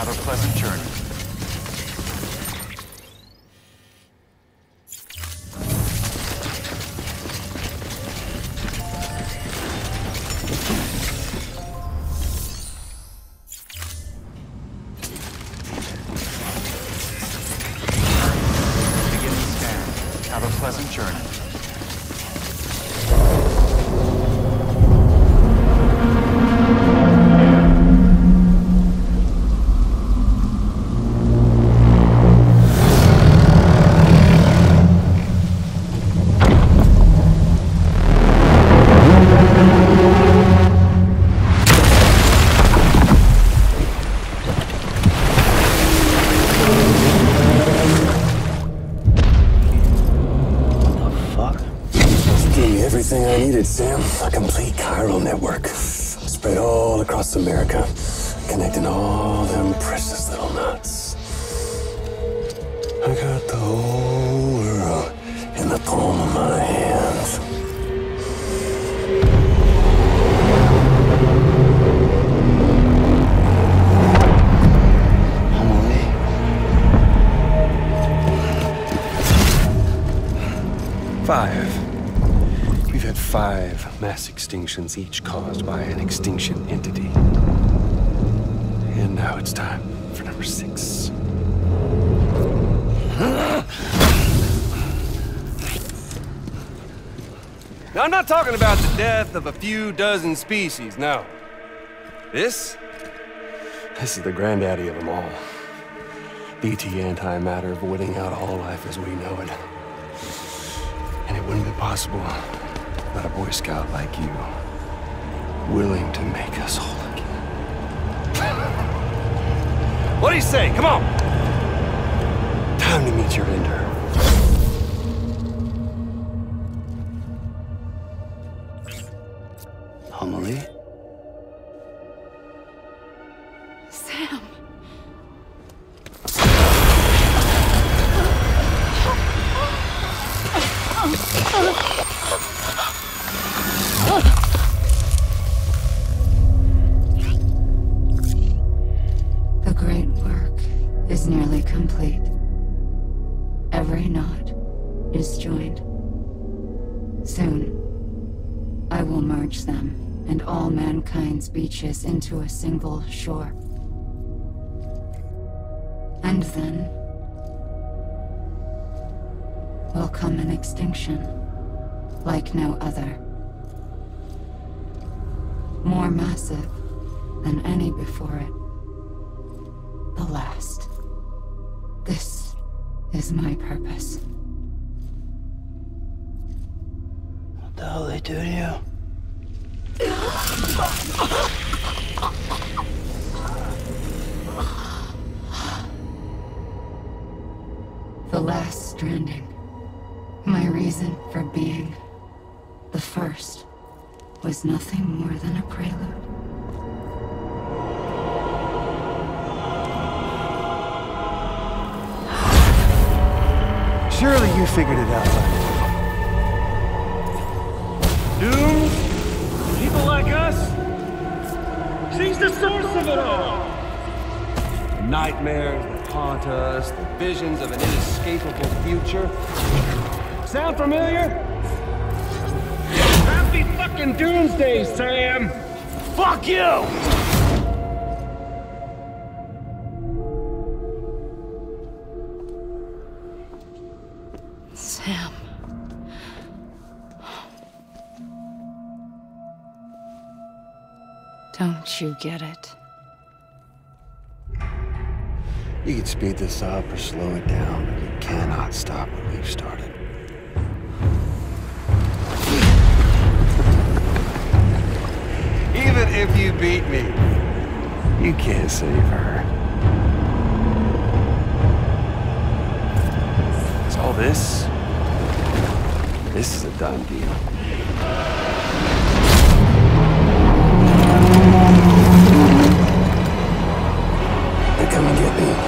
Have a pleasant journey. Have a pleasant journey. Everything I needed, Sam. A complete chiral network. Spread all across America. Connecting all them precious little knots. I got the whole world in the palm of my hands. Emily? 5. We've had 5 mass extinctions, each caused by an extinction entity. And now it's time for number 6. Now, I'm not talking about the death of a few dozen species, no. This is the granddaddy of them all. BT antimatter voiding out all life as we know it. And it wouldn't be possible without a Boy Scout like you, willing to make us whole again. What do you say? Come on! Time to meet your ender. Emily? Sam. The great work is nearly complete. Every knot is joined. Soon, I will merge them and all mankind's beaches into a single shore. And then will come an extinction like no other. More massive than any before it. The last. This is my purpose. What the hell they do to you? The last stranding. My reason for being. The first was nothing more than a prelude. Surely you figured it out. Dooms? People like us? She's the source of it all! The nightmares that haunt us, the visions of an inescapable future. Sound familiar? Happy fucking doomsday, Sam! Fuck you! Sam. Don't you get it? You can speed this up or slow it down, but you cannot stop what we've started. Even if you beat me, you can't save her. So all this is a done deal. They come and get me.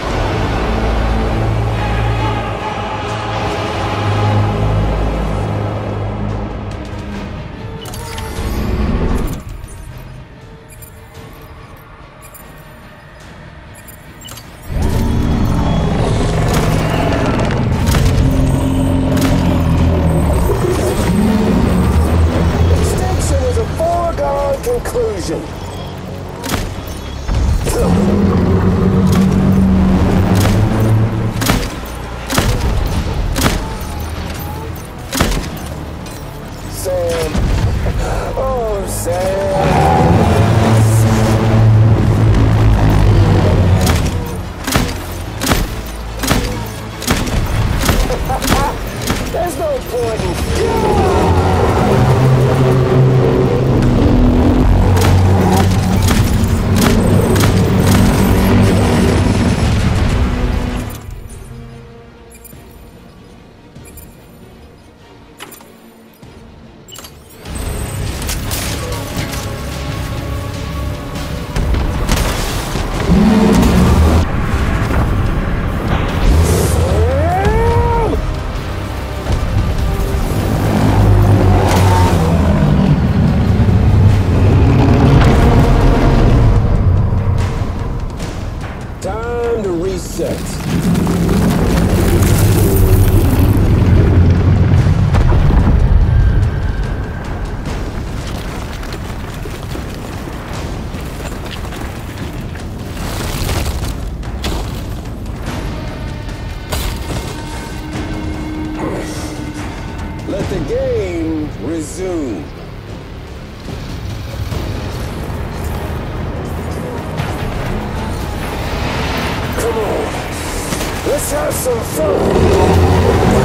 the game resume. Come on, let's have some fun.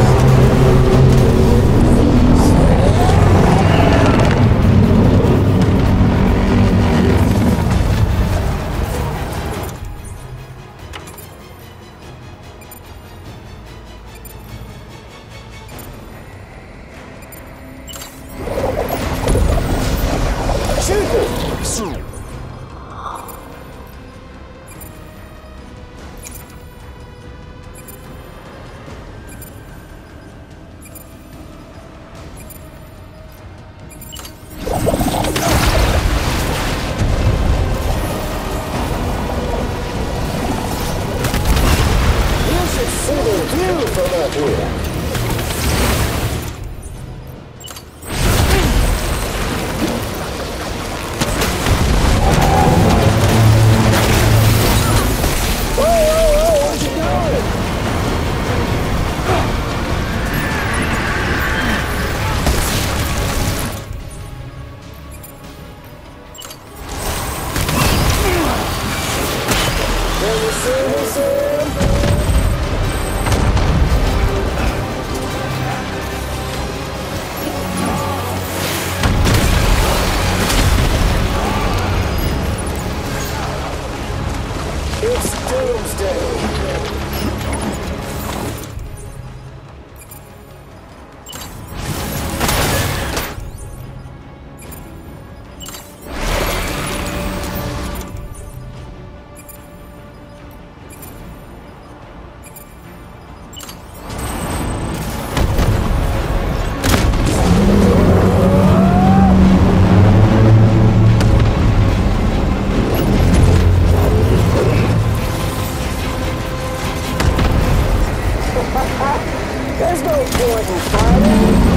There's no point in fighting.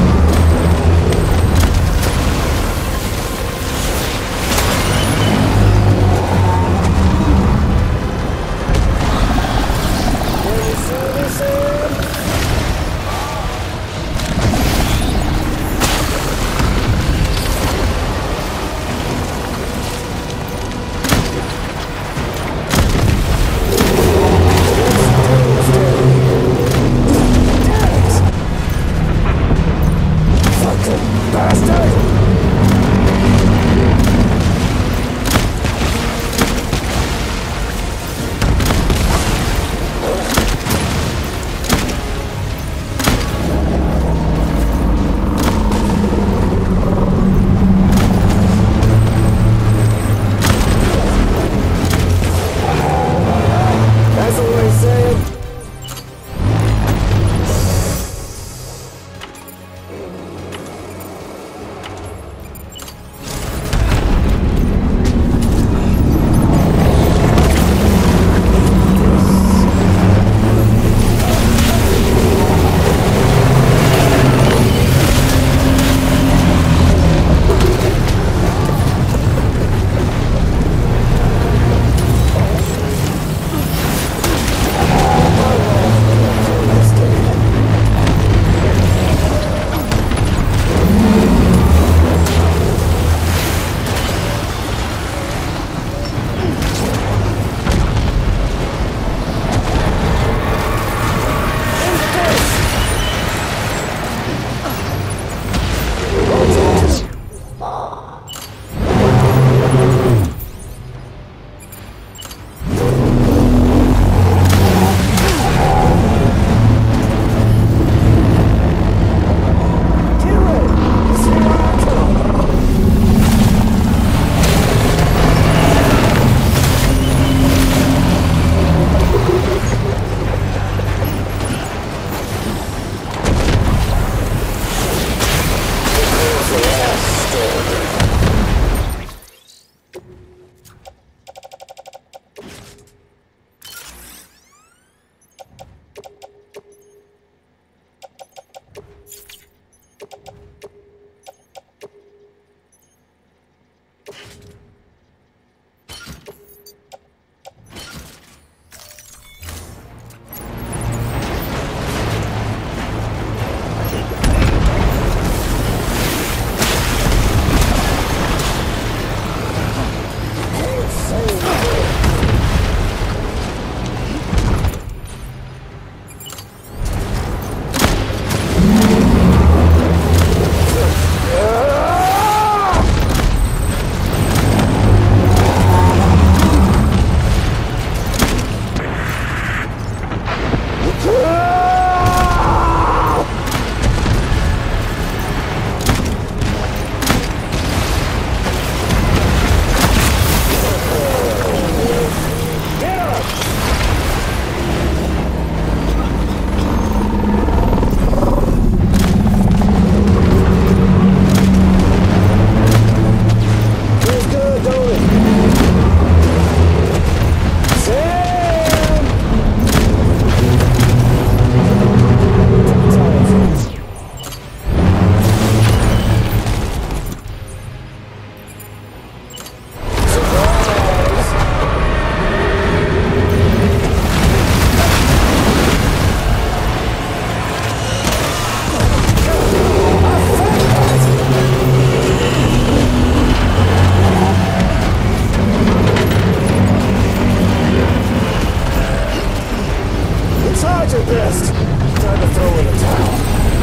Time to throw in the towel.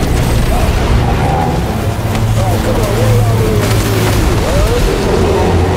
Oh, come on, what are we gonna do, huh?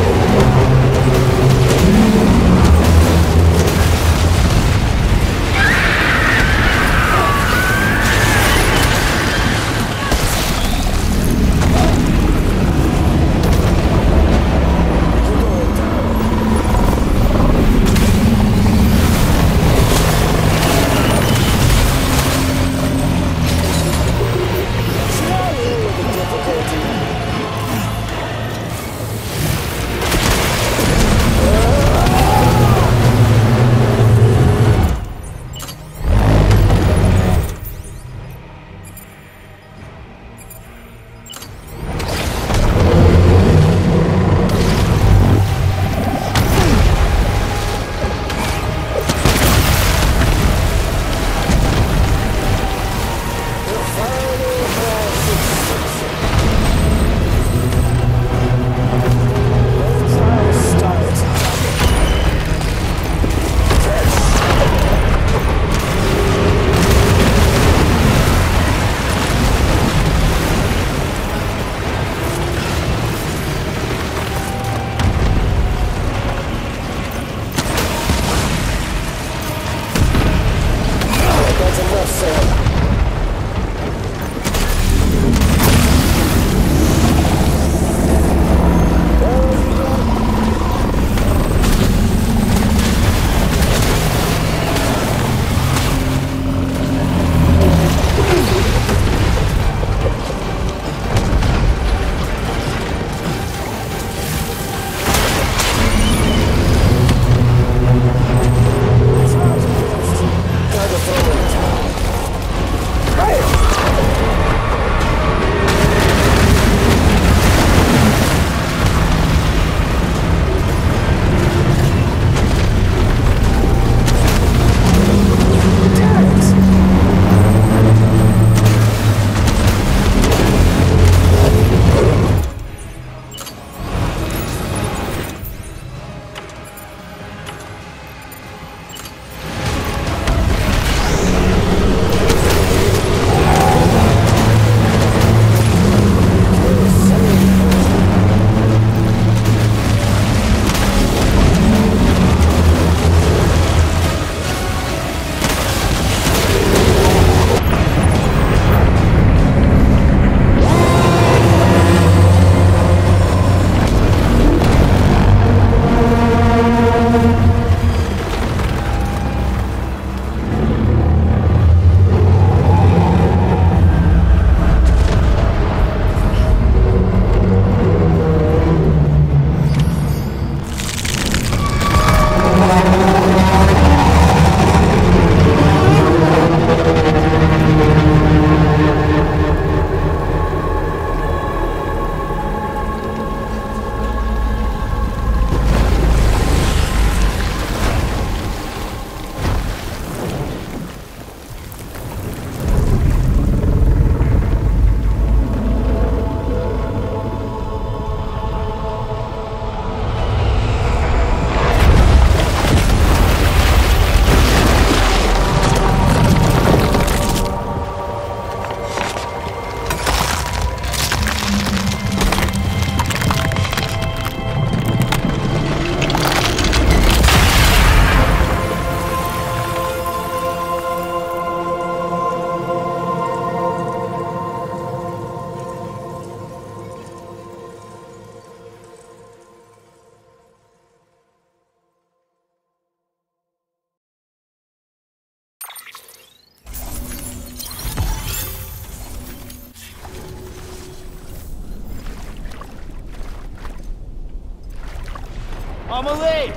Amelie!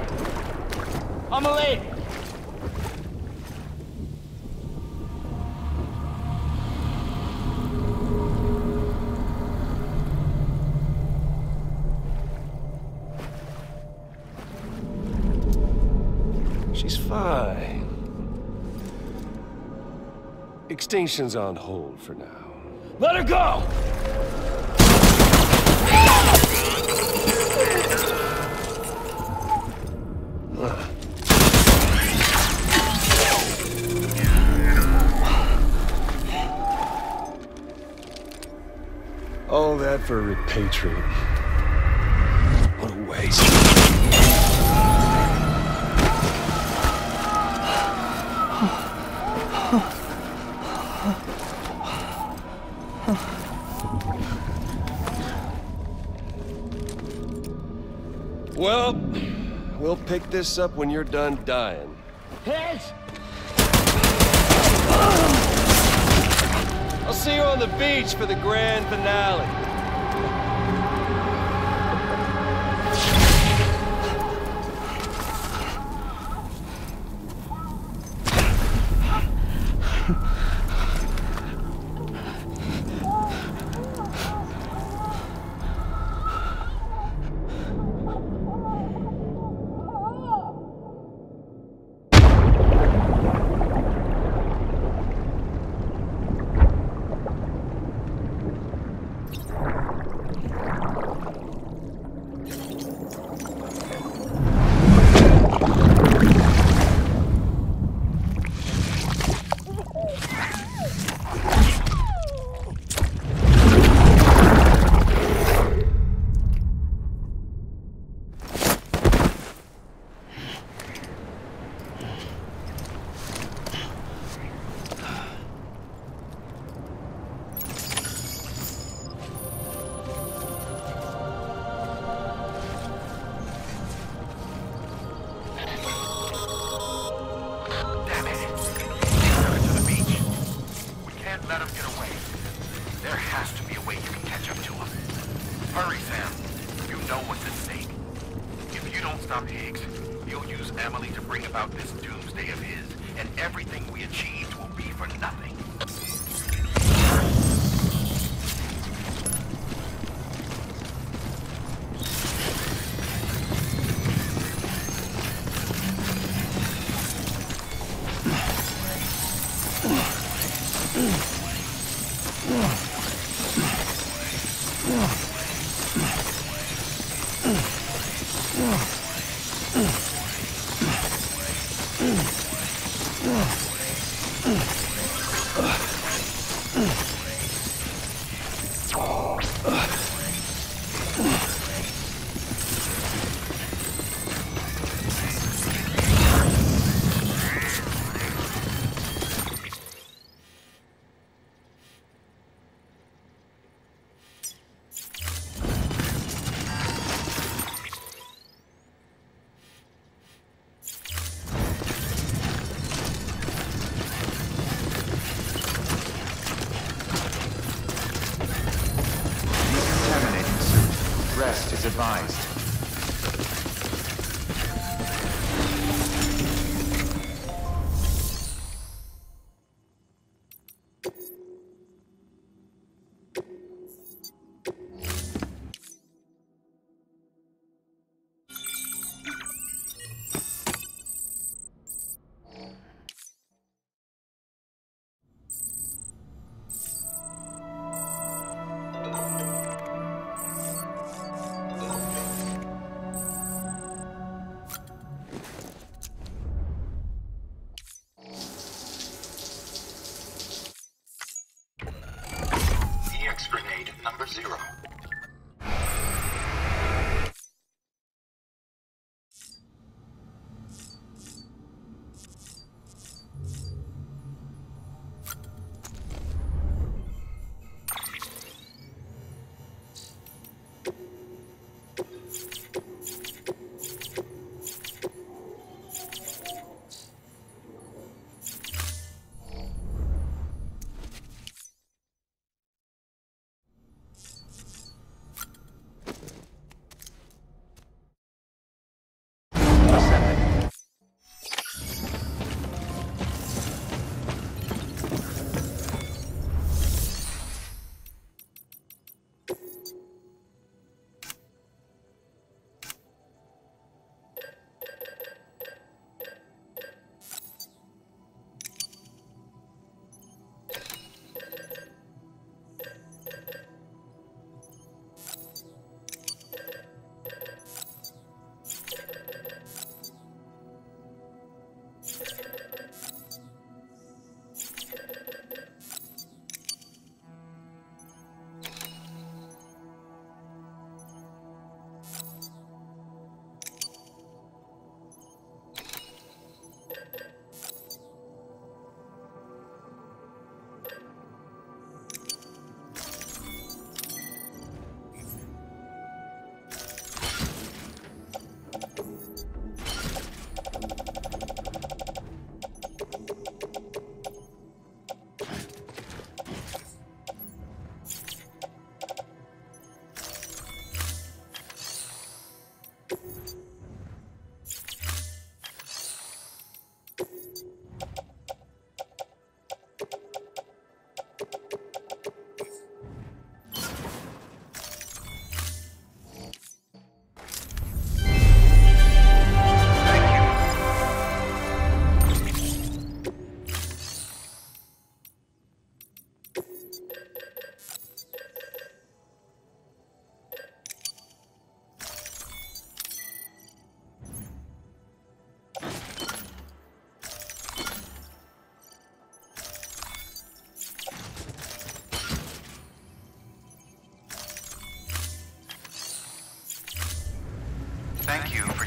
Amelie! She's fine. Extinction's on hold for now. Let her go! All that for a repatriate. What a waste. Well, we'll pick this up when you're done dying. Heads! I'll see you on the beach for the grand finale. Advised. Grenade number 0.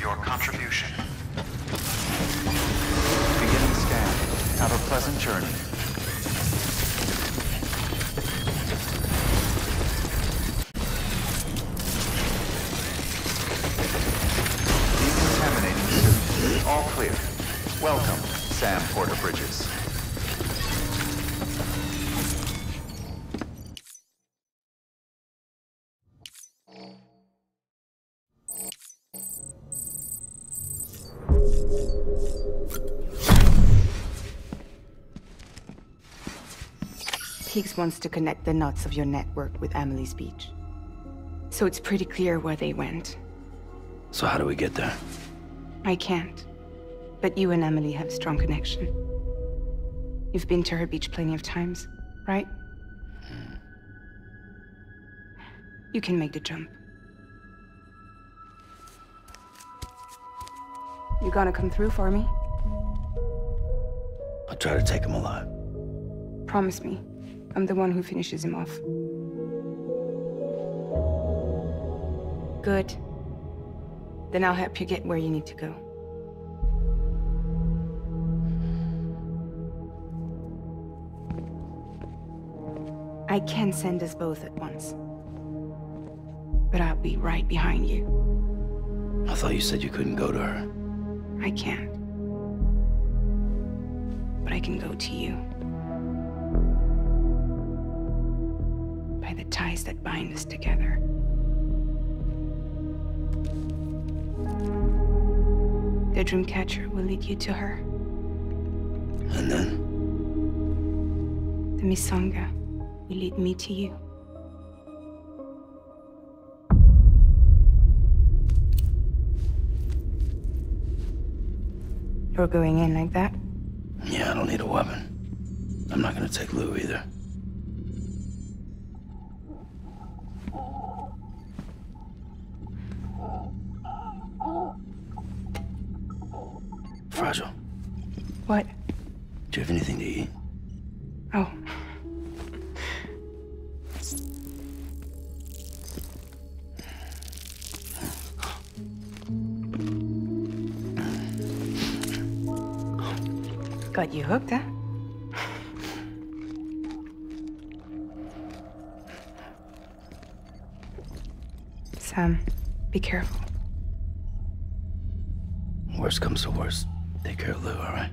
your contribution. Beginning scan. Have a pleasant journey. Decontaminating suit. All clear. Welcome, Sam Porter-Bridges. Higgs wants to connect the knots of your network with Amelie's beach. So it's pretty clear where they went. So how do we get there? I can't. But you and Emily have a strong connection. You've been to her beach plenty of times, right? You can make the jump. You gonna come through for me? I'll try to take him alive. Promise me. I'm the one who finishes him off. Good. Then I'll help you get where you need to go. I can send us both at once. But I'll be right behind you. I thought you said you couldn't go to her. I can't. But I can go to you. By the ties that bind us together. The Dreamcatcher will lead you to her. And then? The Misanga will lead me to you. You're going in like that? Yeah, I don't need a weapon. I'm not gonna take Lou either. Fragile. What? Do you have anything to eat? Oh. Got you hooked, huh? Sam, be careful. Worst comes to worst. Take care of Lou, all right?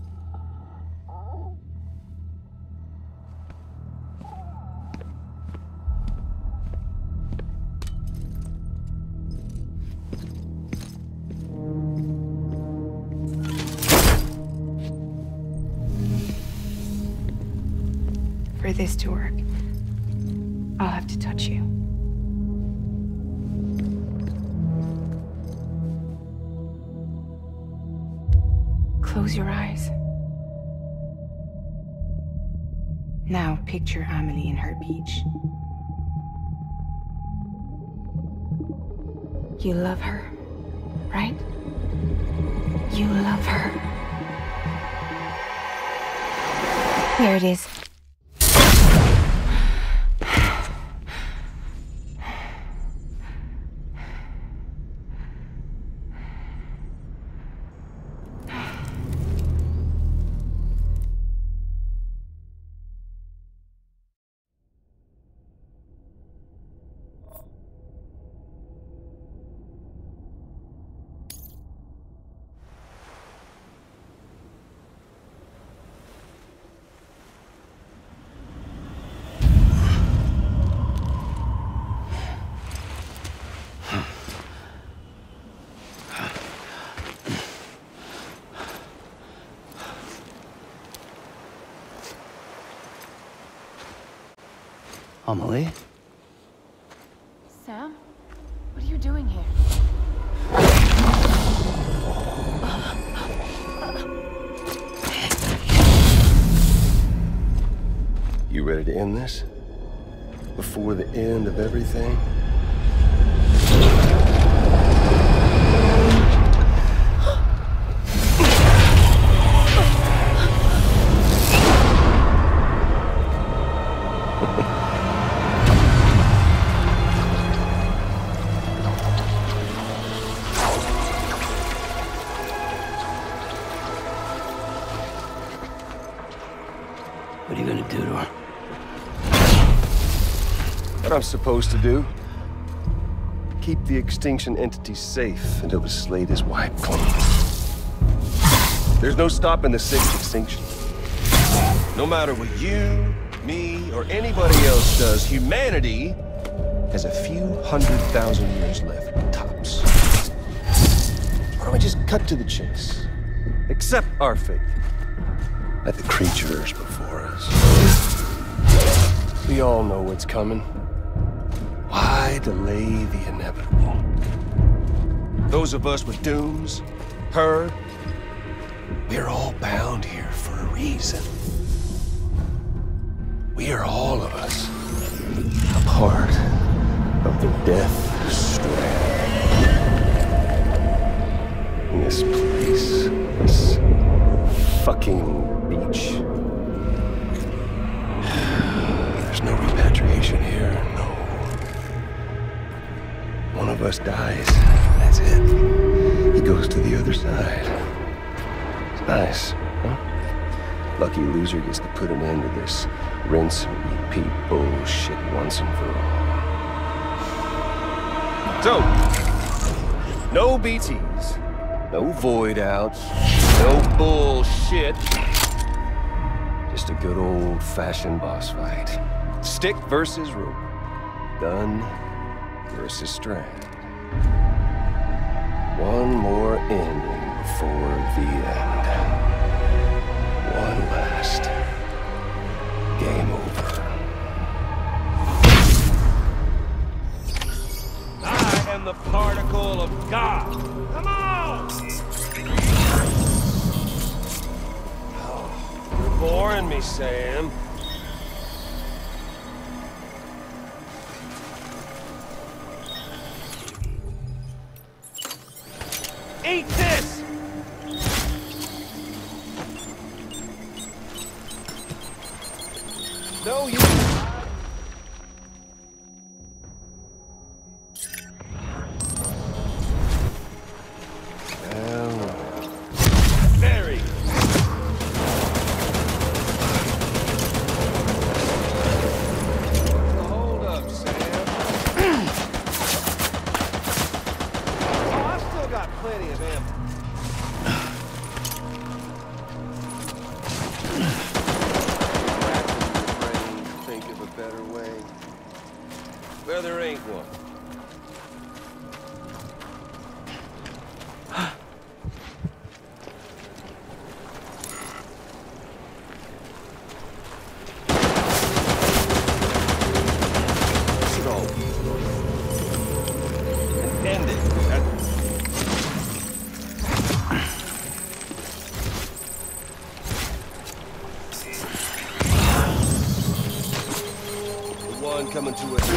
For this to work, I'll have to touch you. Close your eyes. Now picture Amelie in her beach. You love her, right? You love her. Here it is. Amelie? Sam? What are you doing here? You ready to end this? Before the end of everything? What I'm supposed to do? Keep the extinction entity safe until the slate is wiped clean. There's no stopping the sixth extinction. No matter what you, me, or anybody else does, humanity has a few 100,000 years left, tops. Why don't we just cut to the chase? Accept our fate. Like the creatures before us. We all know what's coming. Why delay the inevitable? Those of us with dooms, heard, we're all bound here for a reason. We are all of us a part of the Death Strand. In this place, this fucking beach. There's no repatriation here, no. One of us dies, that's it. He goes to the other side. It's nice, huh? Lucky loser gets to put an end to this rinse and repeat bullshit once and for all. So, no BTs, no void outs, no bullshit. Just a good old-fashioned boss fight. Stick versus rope. Gun versus strand. One more ending before the end. One last game over. I am the particle of God. Come on! Oh, you're boring me, Sam. Eat this! No, you... Very. Hold up, Sam. Oh, I've still got plenty of ammo. Think of a better way. Well, there ain't one. What's it all be? End it. Coming to us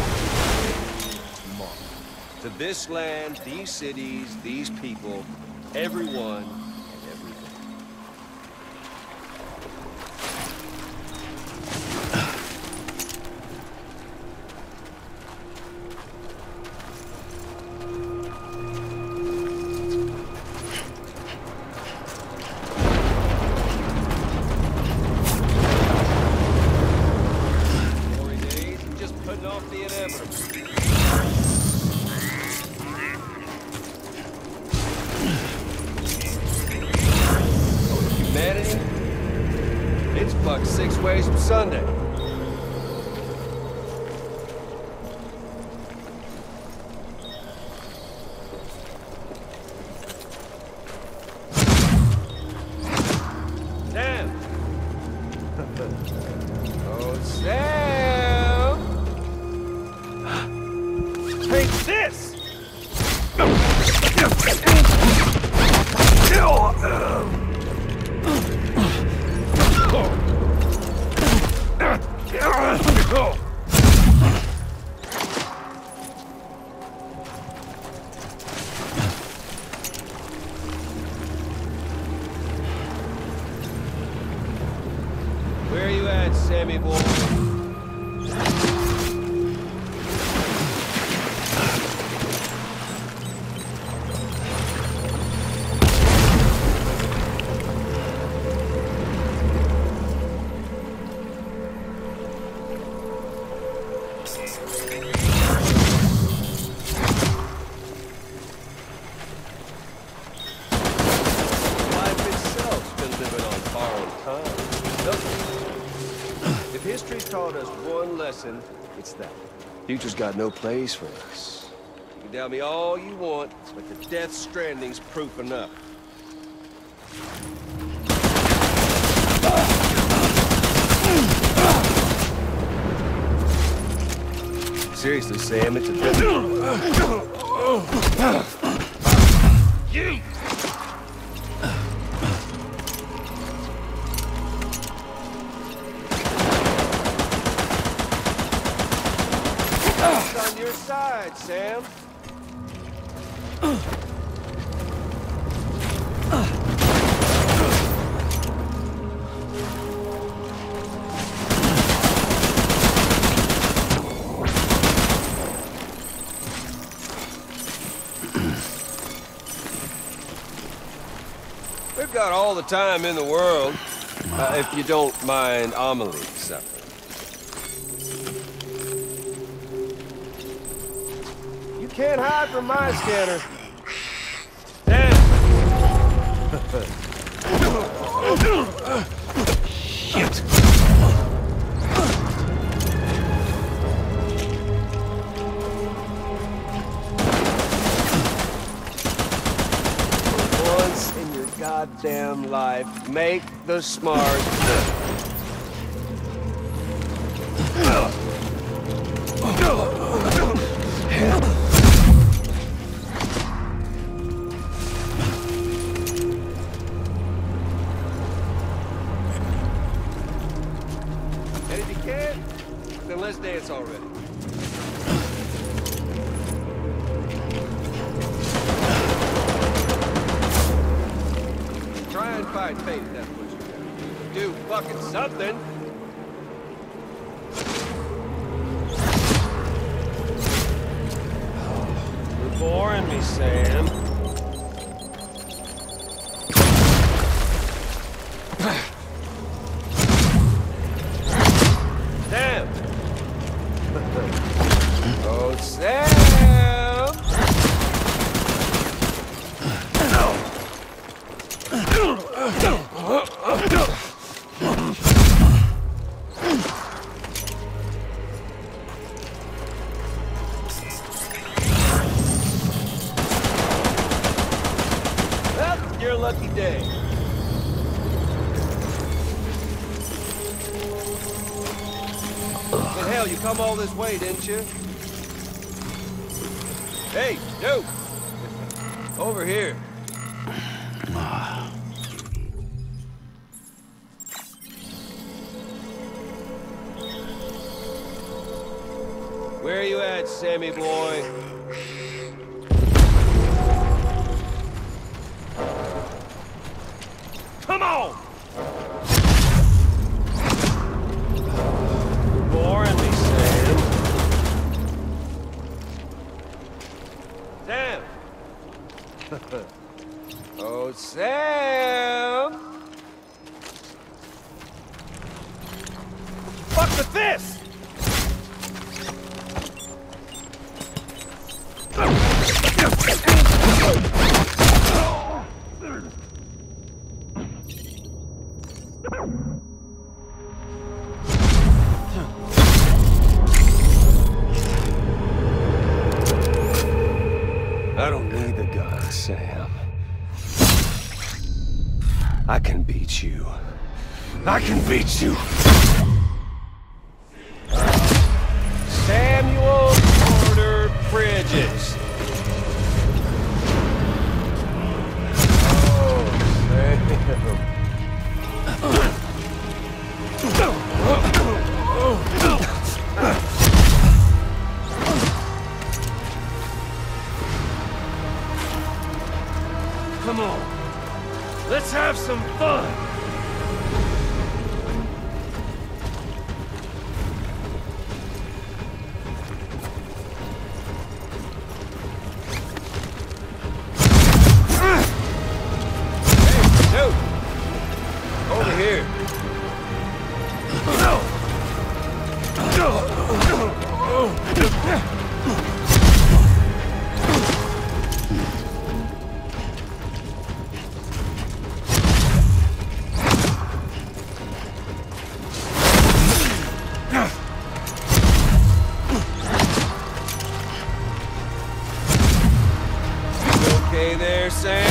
all. To this land, these cities, these people, everyone and everything. Humanity, it's buck 6 ways from Sunday. Sam! Oh, Sam! Take this! Where are you at, Sammy boy? Life itself's been living on borrowed time. If history's taught us one lesson, it's that. Future's got no place for us. You can doubt me all you want, but the Death Stranding's proof enough. Seriously, Sam, it's a You! It's on your side, Sam. We've got all the time in the world, if you don't mind Amelie suffering. You can't hide from my scanner. Damn! Shit! Goddamn life. Make the smart. And if you can't, then let's dance already. Try and fight fate if that's what you do. Do fucking something. You're boring me, Sam. Sam! Oh, Sam! Well, your lucky day. But hell, you come all this way, didn't you? Hey, dude! Over here. Where are you at, Sammy boy? Come on! You're boring me, Sam. Sam! Oh, Sam! Fuck with this! I don't need the gun, Sam. I can beat you. I can beat you. Samuel Porter Bridges. Oh, Sam. Come on. Let's have some fun. Over here. Okay there, Sam?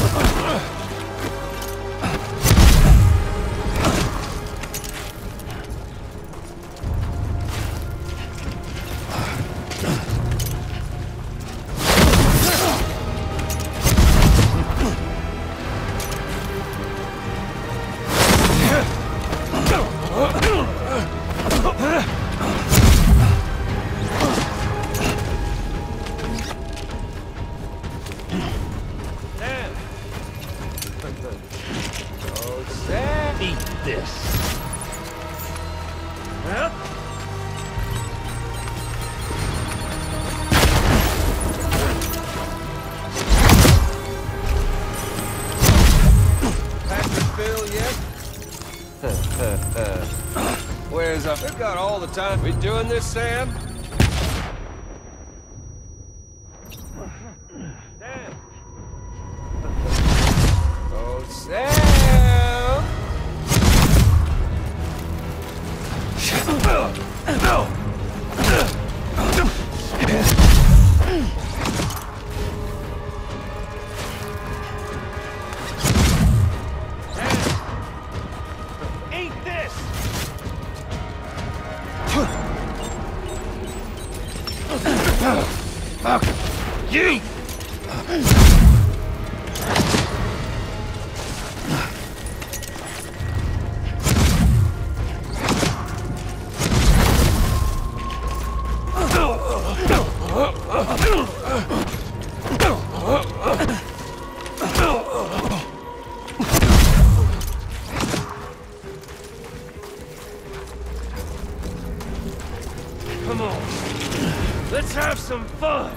Eat this. Huh? Patrick Bill yet? Where's up? They've got all the time. We doing this, Sam? Sam! Oh, Sam! Eat this! Fuck you! Come on. Let's have some fun.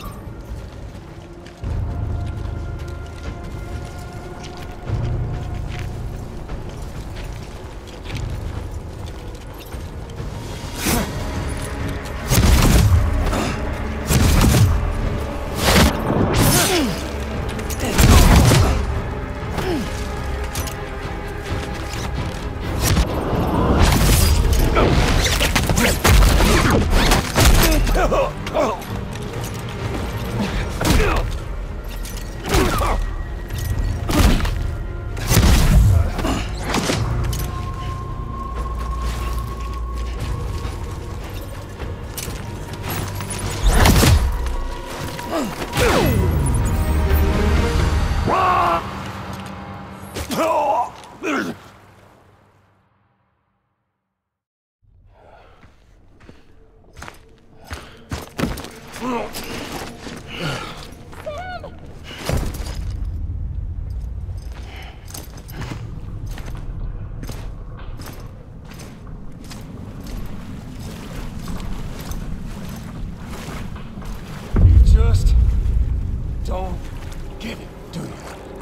You just don't get it, do you?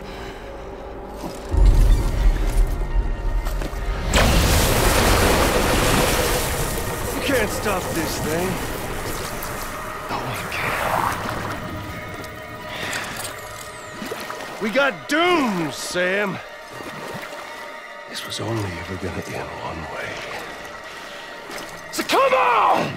You can't stop this thing. No one can. We got doomed, Sam. This was only ever gonna end one way. So come on!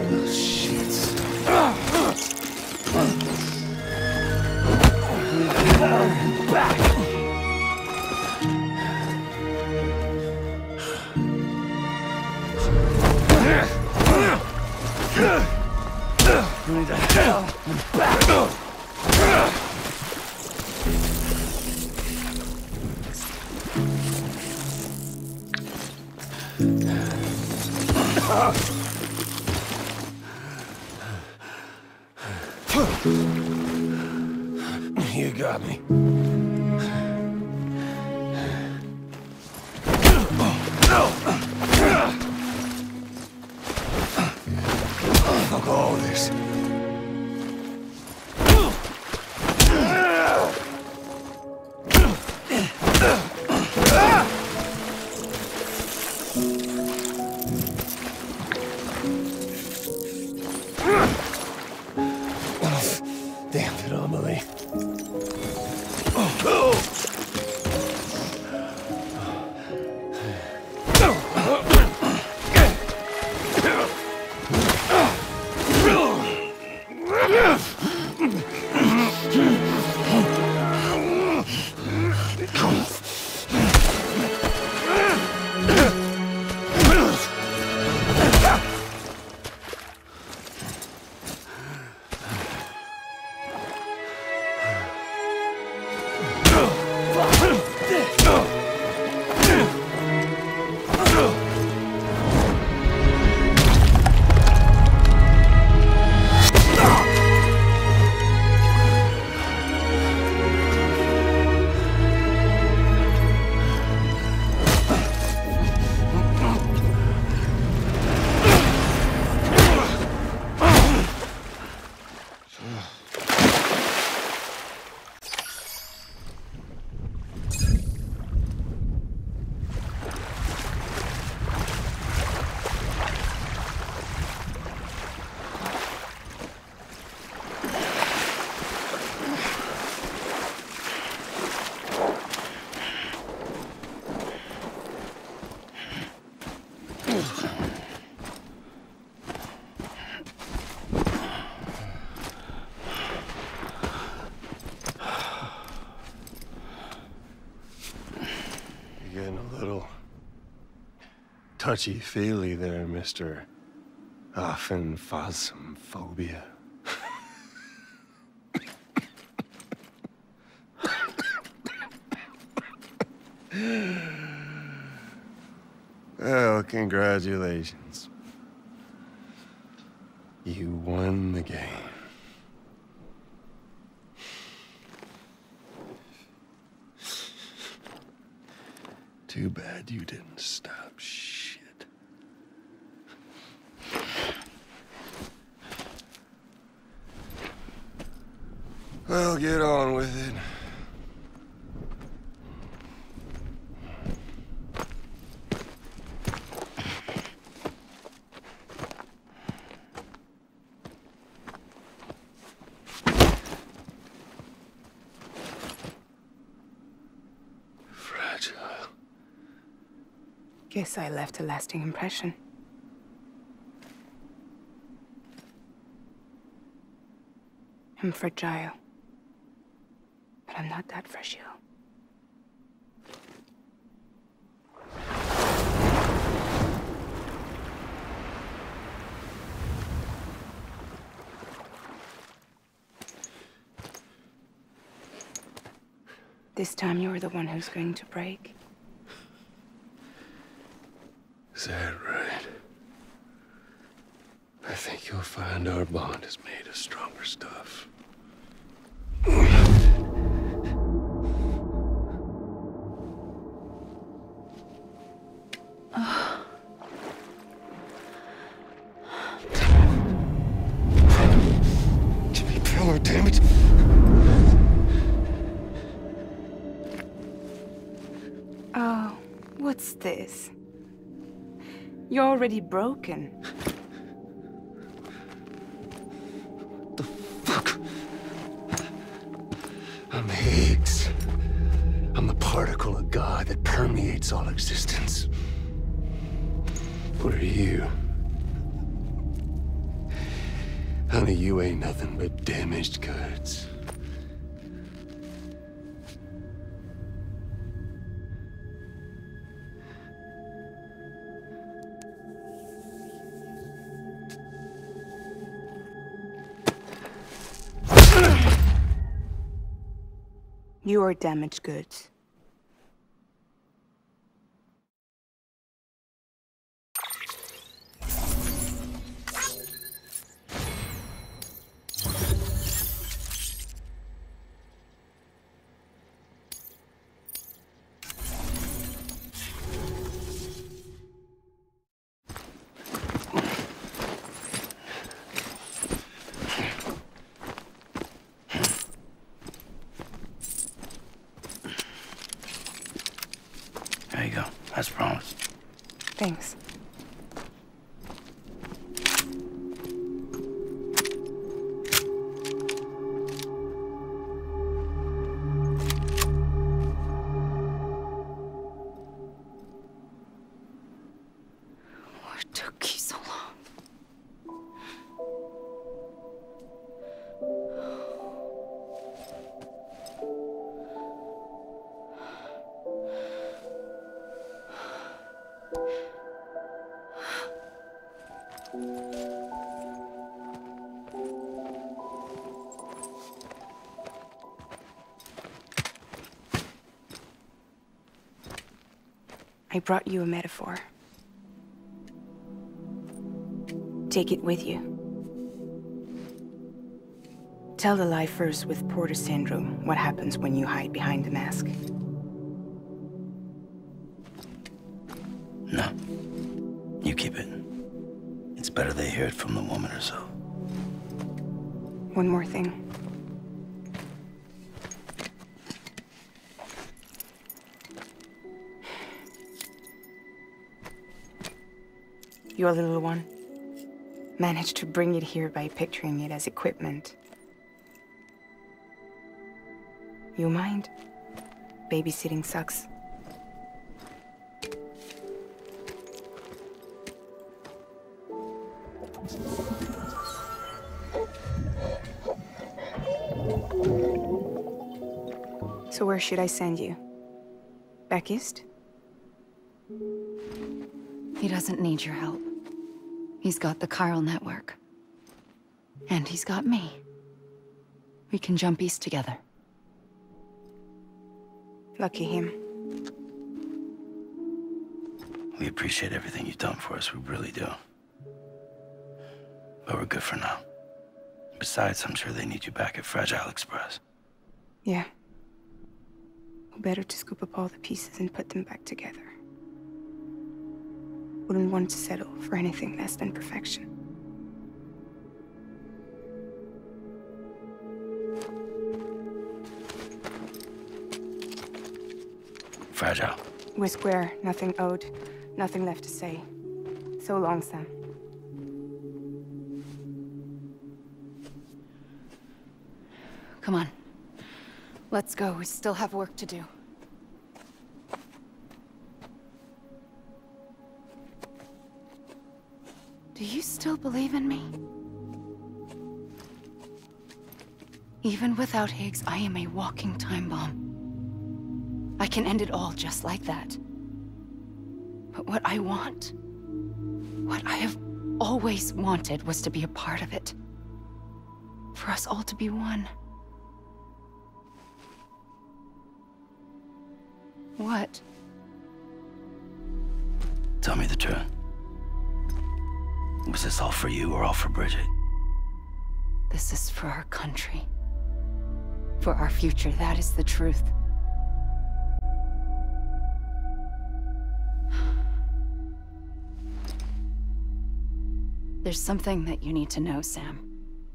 You got me. Fuck all this. Damn it, Amelie. You're getting a little touchy-feely there, Mr. Phasmophobia. Well, congratulations. You won the game. Too bad you didn't stop shit. Well, get on with it. Guess I left a lasting impression. I'm fragile. But I'm not that fragile. This time you're the one who's going to break. Is that right? I think you'll find our bond is made of stronger stuff. Jimmy Pillar, damn it! Oh, what's this? You're already broken. The fuck? I'm Higgs. I'm the particle of God that permeates all existence. What are you? Honey, you ain't nothing but damaged goods. You are damaged goods. There you go, as promised. Thanks. What took you so long? I brought you a metaphor. Take it with you. Tell the lifers with Porter syndrome what happens when you hide behind the mask. No. You keep it. It's better they hear it from the woman herself. One more thing. Your little one managed to bring it here by picturing it as equipment. You mind? Babysitting sucks. So where should I send you? Back east? He doesn't need your help. He's got the chiral network. And he's got me. We can jump east together. Lucky him. We appreciate everything you've done for us, we really do. But we're good for now. Besides, I'm sure they need you back at Fragile Express. Yeah. Better to scoop up all the pieces and put them back together. Wouldn't want to settle for anything less than perfection. Fragile. We're square, nothing owed, nothing left to say. So long, Sam. Come on. Let's go. We still have work to do. Do you still believe in me? Even without Higgs, I am a walking time bomb. I can end it all just like that. But what I want, what I have always wanted, was to be a part of it. For us all to be one. What? Tell me the truth. Was this all for you or all for Bridget? This is for our country. For our future, that is the truth. There's something that you need to know, Sam.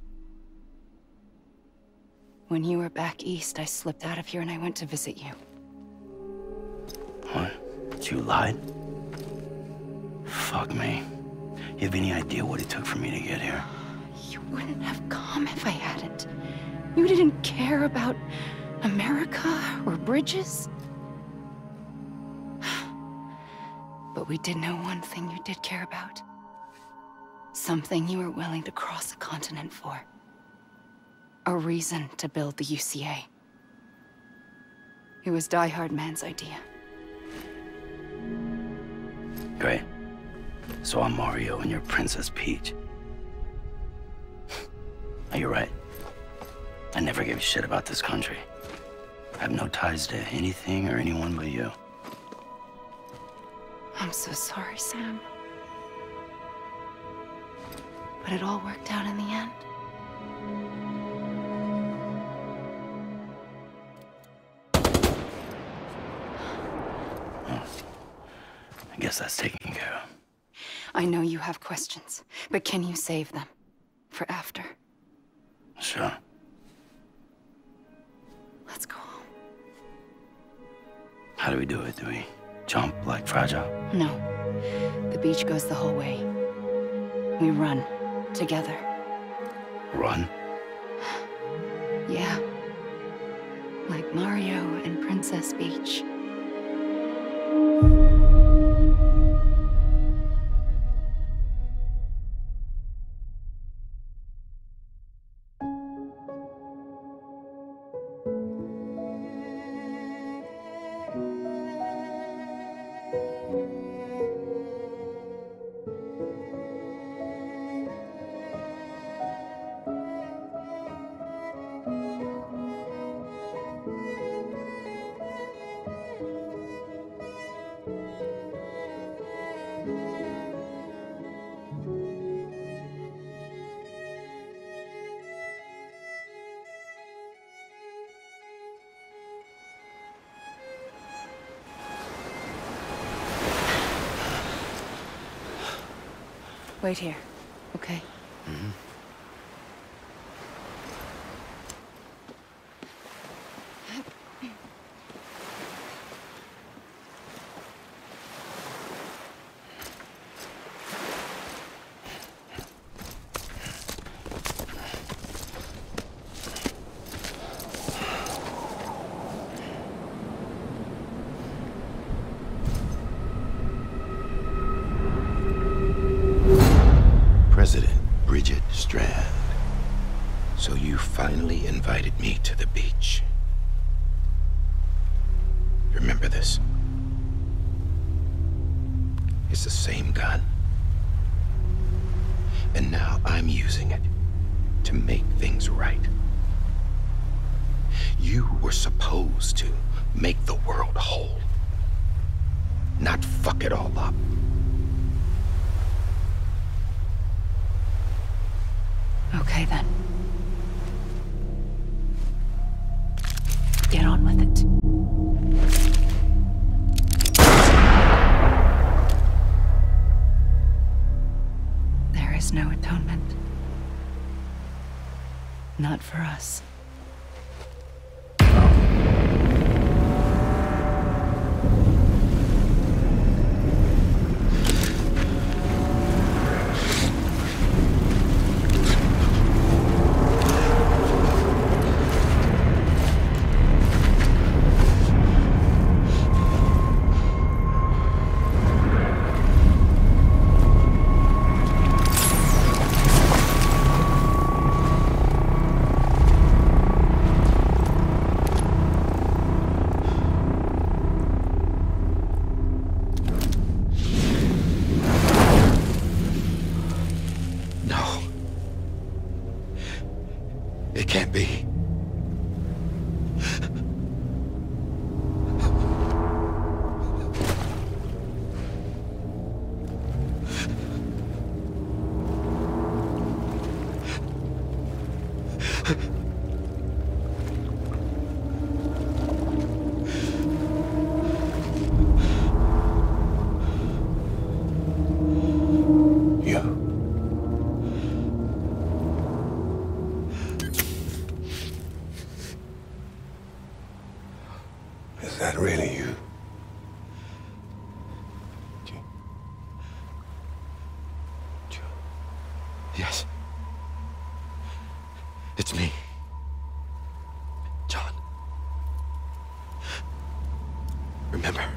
When you were back east, I slipped out of here and I went to visit you. What? You lied? Fuck me. You have any idea what it took for me to get here? You wouldn't have come if I hadn't. You didn't care about America or bridges. But we did know one thing you did care about. Something you were willing to cross a continent for. A reason to build the UCA. It was Die Hard Man's idea. Great. So I'm Mario and you're Princess Peach. You're right. I never gave a shit about this country. I have no ties to anything or anyone but you. I'm so sorry, Sam. But it all worked out in the end. Oh. I guess that's taken care of. I know you have questions, but can you save them? For after? Sure. Let's go home. How do we do it? Do we jump like Fragile? No. The beach goes the whole way. We run. Together. Run? Yeah. Like Mario and Princess Peach. Wait here, okay? Mm-hmm. Strand. So you finally invited me to the beach. Remember this? It's the same gun. And now I'm using it to make things right. You were supposed to make the world whole, not fuck it all up. Okay, then. Get on with it. There is no atonement. Not for us. It can't be. Is that really you? Yes. It's me. John. Remember?